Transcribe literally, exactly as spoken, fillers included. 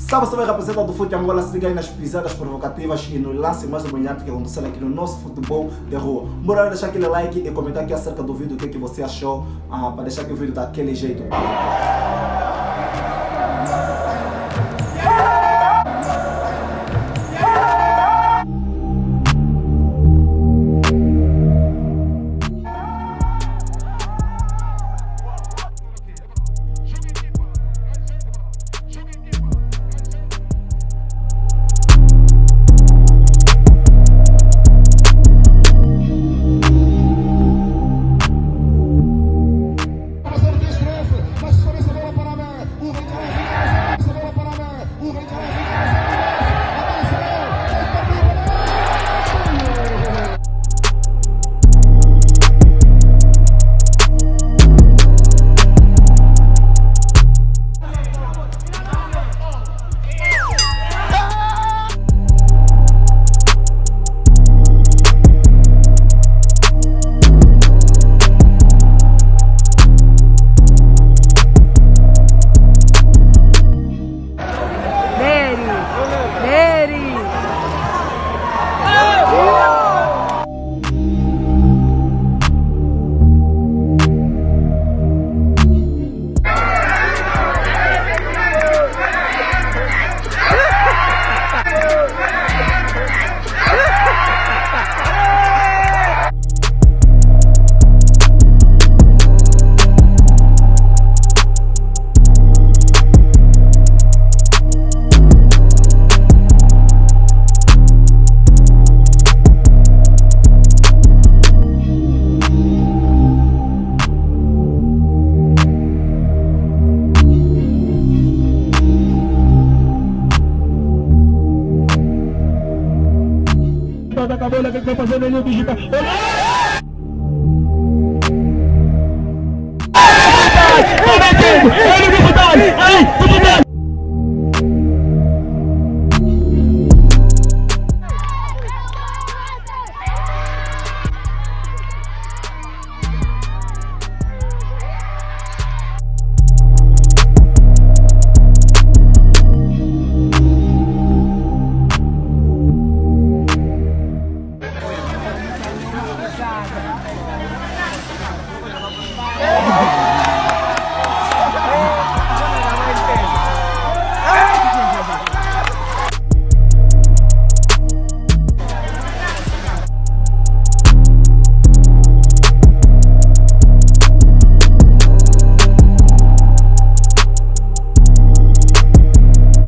Salve, salve, rapaziada do Fute Angola, se liga aí nas pisadas provocativas e no lance mais brilhante que aconteceu aqui no nosso futebol de rua. Bora deixar aquele like e comentar aqui acerca do vídeo, o que, é que você achou, ah, para deixar que o vídeo daquele jeito. Acabou, ele vai fazer ele digital. Ele